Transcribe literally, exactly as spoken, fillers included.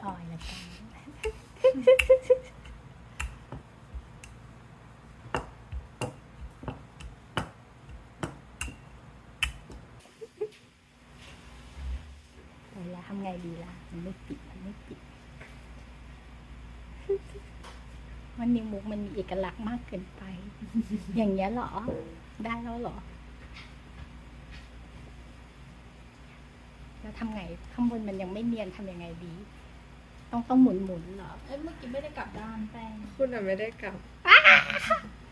ออยละกันไปแล้วทำไงดีล่ะมันไม่ปิดมันไม่ปิดวันนี้มุกมันมีเอกลักษณ์มากเกินไปอย่างเงี้ยหรอได้แล้วหรอแล้วทำไงข้างบนมันยังไม่เนียนทำยังไงดีต้องต้องหมุนหมุนเหรอเอ้ยเมื่อกี้ไม่ได้กลับด้านแป้งคุณอะไม่ได้กลับ